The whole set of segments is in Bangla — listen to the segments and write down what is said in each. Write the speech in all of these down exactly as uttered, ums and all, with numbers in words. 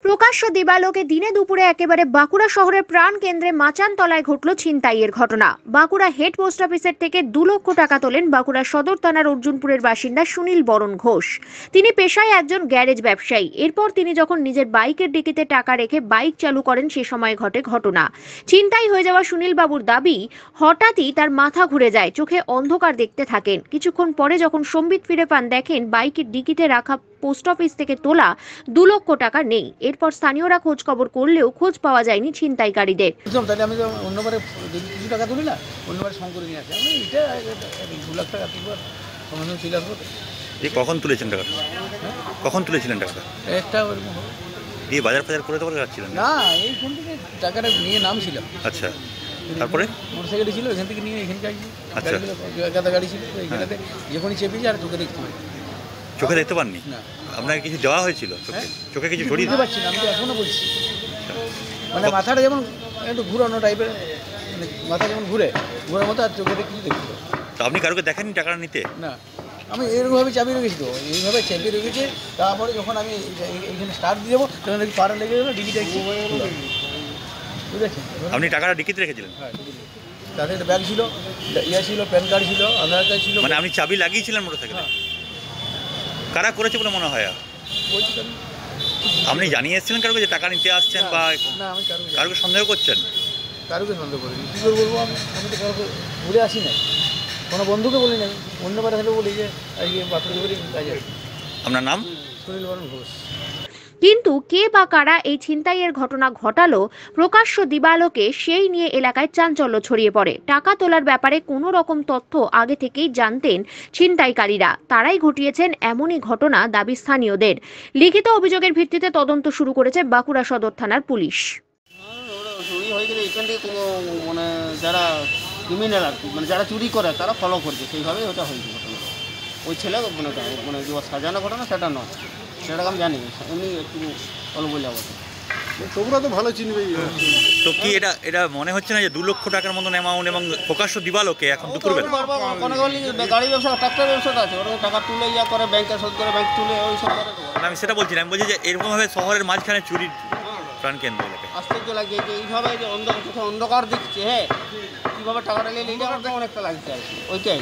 প্রকাশ্য দিবালোকে দিনে দুপুরে একেবারে বাঁকুড়া শহরের প্রাণ কেন্দ্রে মাচানতলায় ঘটল ছিনতাইয়ের ঘটনা। বাঁকুড়া হেড পোস্ট অফিসের থেকে দু লক্ষ টাকা তোলেন বাঁকুড়া সদর থানার অর্জুনপুরের বাসিন্দা সুনীল বরণ ঘোষ। তিনি পেশায় একজন গ্যারেজ ব্যবসায়ী। এরপর তিনি যখন নিজের বাইকের ডিকিতে টাকা রেখে বাইক চালু করেন সে সময় ঘটে ঘটনা। ছিনতাই হয়ে যাওয়া সুনীল বাবুর দাবি, হঠাৎই তার মাথা ঘুরে যায়, চোখে অন্ধকার দেখতে থাকেন। কিছুক্ষণ পরে যখন সম্বিত ফিরে পান, দেখেন বাইকের ডিকিতে রাখা পোস্ট অফিস থেকে তোলা দু লক্ষ টাকা নেই। এরপর স্থানীয়রা খোঁজ খবর করলেও খোঁজ পাওয়া যায়নি ছিনতাইকারীদের। তাহলে আমি অন্যবারে কিছু টাকা তুলি না, অন্যবারে সঙ্গ করে নিয়ে আসি। আমি এটা দু লাখ টাকা তুলবার সমাধান ছিল। কখন তুলেছেন টাকাটা? কখন তুলেছিলেন টাকাটা? একটা ওরকম দিয়ে বাজার ফাজার করে তো যাচ্ছিলেন না, এই ফোন থেকে টাকাটা নিয়ে নামছিলাম। আচ্ছা, তারপরে মোটরসাইকেল ছিল, এখান থেকে নিয়ে এখানে যাচ্ছি। আচ্ছা, একাদা গাড়ি ছিল, এখানে যখনই চেপেছি আর চোখে দেখতে পাই। চোখে দেখতে পাননি? না। আপনাকে কিছু দেওয়া হয়েছিল চোখে? চোখে কিছু ধরিয়ে দিতে পারছি না, আমি তো এখনো বলছি। মানে মাথাটা যেমন একটু ঘুরানো টাইপের, মানে মাথা যেমন ঘুরে ঘুরার মতো, আর চোখে কিছু দেখতে পাই। তো আপনি কারোকে দেখেননি টাকা নিতে? না, আমি এরকমভাবে চাবি রেখেছি, তো এইভাবে চেপে রেখেছে। তারপরে যখন আমি এইখানে স্টার্ট দিয়ে দেবো তখন দেখি পাড়া লেগে যাবে, ডিকিটা বুঝেছেন। আপনি টাকাটা ডিকিতে রেখেছিলেন? হ্যাঁ, তাদের একটা ব্যাগ ছিল, ইয়ে ছিল, প্যান কার্ড ছিল, আধার কার্ড ছিল। মানে আপনি চাবি লাগিয়েছিলেন মোটরসাইকেলে? কারা করেছে বলে মনে হয়? বলছি আপনি জানিয়ে এসেছিলেন কারোকে যে টাকা নিতে আসছেন? বা না, আমি কারোকে সন্দেহ করছেন? কারোকে সন্দেহ করিনি। কী করে বলবো? আমি আমি তো কাউকে ঘুরে আসি না, কোনো বন্ধুকে বলি না। আমি অন্য বারে হলে বলি যে আজকে বাথরুম করি কাজে। আপনার নাম? সুনীল বরণ ঘোষ। কিন্তু কে বা কারা এই ছিনতাইয়ের ঘটনা ঘটালো প্রকাশ্য দিবালোকে, সেই নিয়ে এলাকায় চাঞ্চল্য ছড়িয়ে পড়ে। টাকা তোলার ব্যাপারে কোনো রকম তথ্য আগে থেকেই জানতেন ছিনতাইকারীরা, তারাই ঘটিয়েছেন এমনই ঘটনা দাবি স্থানীয়দের। লিখিত অভিযোগের ভিত্তিতে তদন্ত শুরু করেছে বাঁকুড়া সদর থানার পুলিশ। চুরি হয়ে গেলে এখান থেকে কোনো মানে যারা ক্রিমিনাল আর কি, মানে যারা চুরি করে তারা ফলো করছে, সেইভাবেই ওটা হয়েছে ঘটনা। ওই ছেলে মানে মানে যে সাজানো ঘটনা সেটা নয়, সেটা আমি জানি। এমনি একটু অল্প বলে যাবো, তোমরা তো ভালো চিনবে। তো কি এটা এটা মনে হচ্ছে না যে দু লক্ষ টাকার মতন অ্যামাউন্ট এবং প্রকাশ্য দিবালোকে এখন দুপুরবেলা? গাড়ি ব্যবসা, ট্রাক্টর ব্যবসাটা আছে, ওরকম টাকা তুলে যা করে ব্যাংকে শোধ করে, ব্যাংক তুলে ওই সব করে। আমি সেটা বলছি না, আমি বলছি যে এরকমভাবে শহরের মাঝখানে চুরির প্রাণকেন্দ্র এলাকায় আশ্চর্য লাগিয়ে যে এইভাবে যে অন্ধকার চোখে অন্ধকার দিচ্ছে, হ্যাঁ কীভাবে টাকাটা নিয়ে নিয়ে যাওয়ার অনেকটা লাগছে আর কি। ওইটাই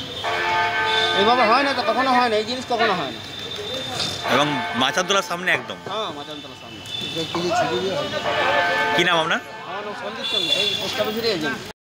এইভাবে হয় না, তো কখনো হয় না, এই জিনিস কখনো হয় না। এবং মাচানতলার সামনে একদম? হ্যাঁ, মাচানতলার সামনে। কি নাম আপনার? আমার নাম সন্দীপ চন্দ্র, এই পোস্ট অফিসের এজেন্ট।